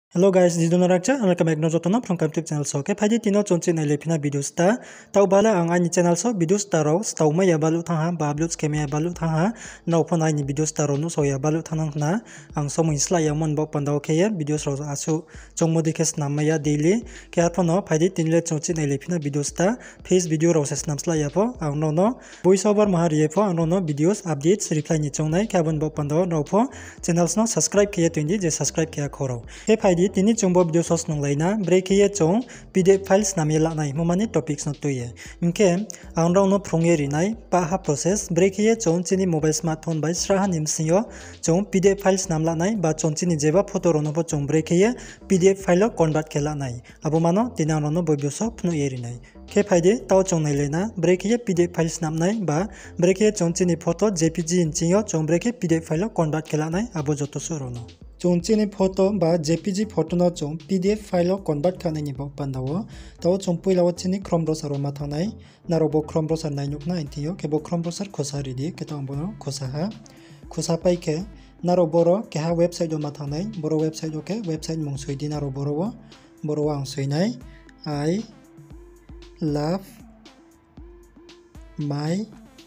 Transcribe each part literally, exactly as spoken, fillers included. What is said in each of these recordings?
Hello guys, this is Donarakcha. Welcome back to my YouTube channel. So, okay, pagi tino chonchi na lepina videos ta. Tau bala ang ani channel so videos taro. Tau ma ya balu thang ha, bablut skeme ya balu thang ha. Na upon ani videos taro no so ya balu thang na. Ang so mo isla ya mon bok pandao ke ya videos ro asu chong mo dikes nama ya daily. Ke apo no pagi tinle chonchi na lepina videos ta. Face video ro ses namsla ya po. Ang no no voice over mahar ye po. Ang no no videos updates reply ni chong nai. Ke abon bok pandao no po. Channels no subscribe ke ya tuindi je subscribe ke ya khoro. Ke pagi tini chungbo video sos nung laina break ye chong P D F files namela nai momani topics no tuye inke angrong no prongye rinai pa ha process break ye chong chini mobile smartphone by sraha nimsiyo chong P D F files namla nai ba chong chini jeba photo rono bo chong break ye P D F file convert kela nai abo mano tinang no video so pnu yeri nai ke phaide taw chong nai lena break ye P D F files nam nai ba break ye chong chini photo J P G inchiyo chong break ye P D F file convert kela nai abo joto so rono chongchini photo ba J P G photo no chong P D F file convert khanai ni bok pandawo taw chong puilawo chini Chrome browser ma thangnai narobo Chrome browser nai nukna intiyo ke bo Chrome browser khosari di ke tong bono khosaha khosa pai ke naro boro ke ha website ma thangnai boro website ke website mung soi di naro boro wo boro ang soinai I love my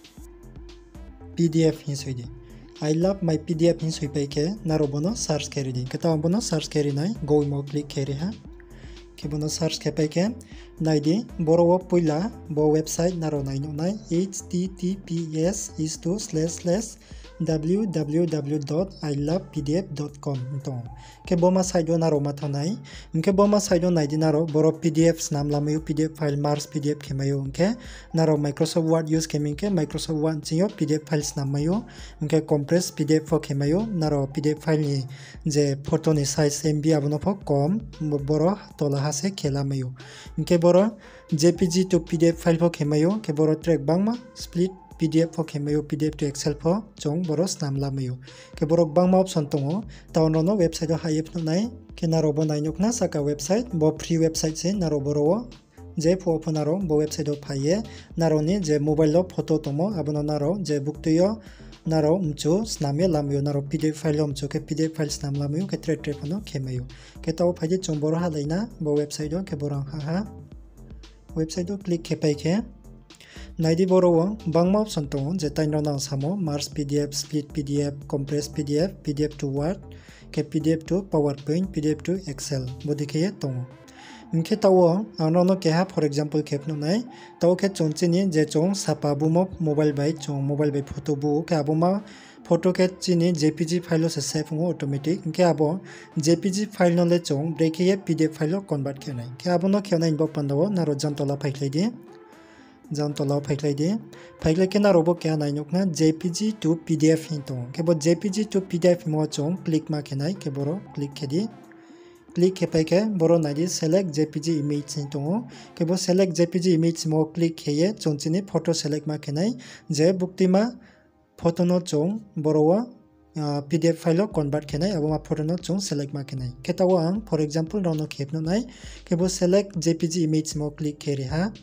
P D F hin soi di I love my P D F in swipe ke narobono search keri din keta bono search keri nai go mo click keri ha ke bono search ke pe ke nai di boro wo puila bo website naro nai no nai H T T P S is to slash slash w w w dot i love p d f dot com to ke boma site do naro mathanai ke boma site do nai di naro boro P D Fs nam lamayu P D F file mars P D F kemayo ke naro Microsoft Word use kemin ke Microsoft Word chiyo P D F files namayo ke compress P D F fo kemayo naro P D F file ni je photo ni size M B abono fo kom boro tola hase kelamayo ke boro J P G to P D F file fo kemayo ke boro track bangma split P D F fo kemayo P D F to Excel fo chong boros nam lamayo ke borok bangma option tongo taw no no website do hayep no nai ke naro bo nai nukna saka website bo free website se naro boro je fo naro bo website do phaye naro ni je mobile lo photo tomo abono naro je buktiyo naro umcho sname lamayo naro P D F file umcho ke P D F files nam lamayo ke tre tre pano kemayo ke taw phaje chong boro halaina bo website do ke borang ha ha website do click ke pai ke naidi boro bangma option tongo je taino nang samo mars P D F split P D F compress P D F P D F to Word ke P D F to PowerPoint P D F to Excel bodike tongo inke tawo anono ke ha for example khepno nai taw ke chonchini je chong sapa bumo mobile by chong mobile by photo bu ke abuma photo ke chini J P G file se save ngo automatic inke abo J P G file no le chong break ye P D F file convert ke nai ke abono khena inbo pandawo naro jantola phailai di jan tola phailai di phailai ke naro bo kya nai nokna J P G to P D F hinto ke bo J P G to P D F mo chong click ma ke nai ke boro click ke di click ke pai ke boro nai di select J P G image hinto ke bo select J P G image mo click ke ye chonchini photo select ma ke nai je bukti ma photo no chong boro wa Uh, P D F file convert ke nai abo ma photo no chong select ma ke nai ke tawo ang for example rono khepno nai ke bo select J P G image mo click ke ri ha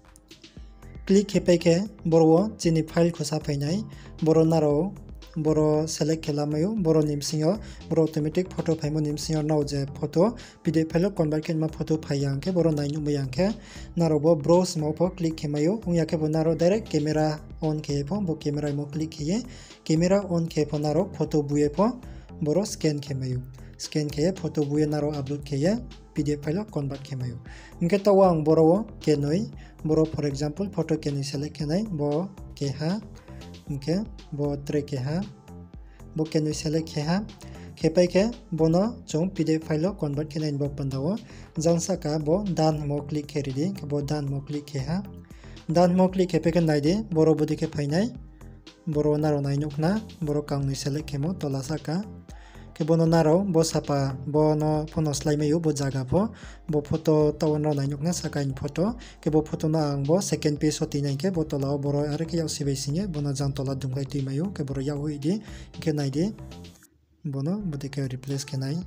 click ke pai ke boro chini file khosa phainai boro naro boro select kelamayo boro nimsingo boro automatic photo phaimo nimsingo now je photo P D F file convert ke ma photo phayang ke boro nainu mayang ke naro bo browse mo po click kemayo unya ke bo naro direct camera on ke po bo camera mo click ke camera on ke po naro photo buye po boro scan kemayo scan ke photo buye naro upload ke ye P D F file convert kemayo inke tawang boro ke noi boro for example photo ke ni select ke nai bo ke ha inke bo tre ke ha bo ke ni select ke ha ke pai ke bono chong P D F file convert ke nai bo pandawo jangsa ka bo dan mo click ke ri di ke bo dan mo click ke ha dan mo click ke pe ke nai di boro bodi ke phainai boro naro nai nukna boro kang ni select ke mo tola saka ke bono naro bo sapa bono phono slide meyo bo jaga po bo photo tawon ro nai nukna saka in photo ke bo photo na ang bo second page hoti nai ke bo tola boro are ke yaw sibai singe bono jang tola dumkai ti mayo ke boro yaw idi ke nai di bono bodi ke replace ke nai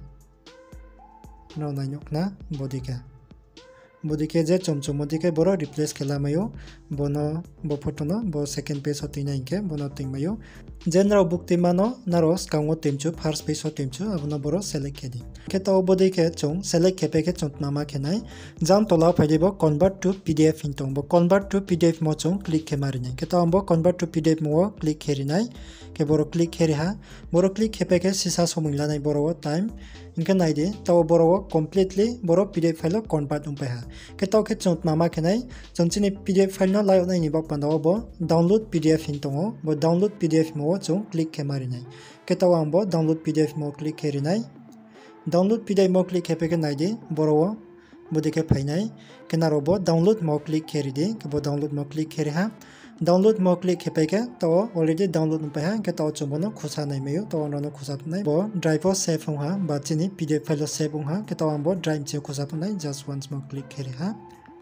no nai nukna bodi ke bodi ke je chomchom bodi ke boro replace kela mayo bono bo photo no bo second page hoti nai ke bono ting mayo General buktimano naro skango timchu first page timchu abono boro select kedi. Keto bodi ke chung select kepe ke chung nama kenai jam tola paidibo convert to P D F hintong bo convert to P D F mo chung click ke marinai. Keto ambo convert to P D F mo click kerinai ke boro click keri ha boro click kepe ke sisa somingla nai boro time inka nai di taw boro completely boro P D F file convert umpai ha. Keto ke chung nama kenai chung chini P D F file na layo nai ni bok pandaw bo download P D F hintongo bo download P D F mo chung click ke marinai. Keto ambo download P D F mo click kerinai download P D F mo click kepe ke nai di boro bodi ke phainai kenaro bo download mo click keri di ke bo download mo click keri ha download mo click kepe ke to already download umpai ha ke to chumono khusa nai meyo to no khusa nai bo drive save ong ha ba chini P D F file save ong ha ke to ambo drive che khusa nai just once mo click keri ha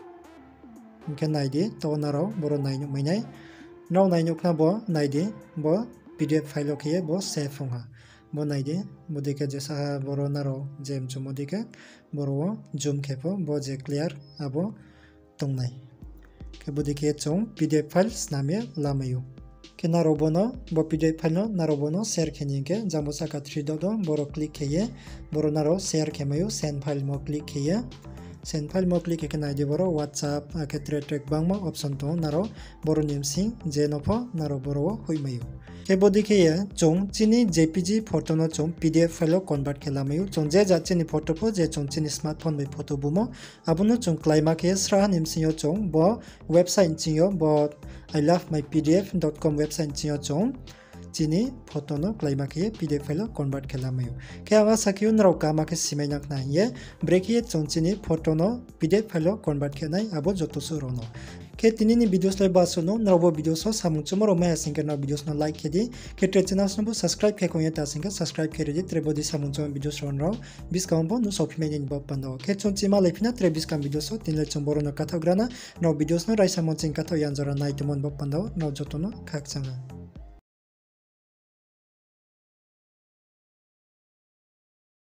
ke nai di to naro boro nai nu mai nai now nai nu kna bo nai di bo P D F file ke bo save ong ha bo nai di bodi ke jesa boro naro jem chumodi ke boro zoom kepo bo je clear abo tong nai ke bodi ke chung P D F files namye lamayu ke naro bono bo P D F file no naro bono share kheni ke jamosa ka three dot boro click kheye boro naro share khemayu send file mo click kheye send file mo click ke nai di boro WhatsApp ke track bangma option to naro boro nim sing jenopho naro boro hoimayu ke bodi ke ya chung chini J P G photo no chung P D F file convert kelamayu chung je ja chini photo pho je chung chini smartphone by photo bumo abuno chung klaima ke sra nim sing yo chung bo website sing yo bo I love my P D F dot com website sing yo chung chini photo no klaima ke P D F file convert kelamayu ke anga sakyu nro kama ke simai nak na ye break ye chung chini photo no P D F file convert kenai abo joto su rono ke tinini videos lai basono nrobo videos so samung chumoro mai asingka na videos no like kedi ke tre channel no subscribe ke konya ta asingka subscribe kere di trebodi samung chum videos ron ro bis kambo no sopime ni bab pando ke chonchi ma lefina tre bis kam videos so tinle chumboro no katha grana no videos no raisa monchin katha yanjara nai tumon bab pando no joto no khak changa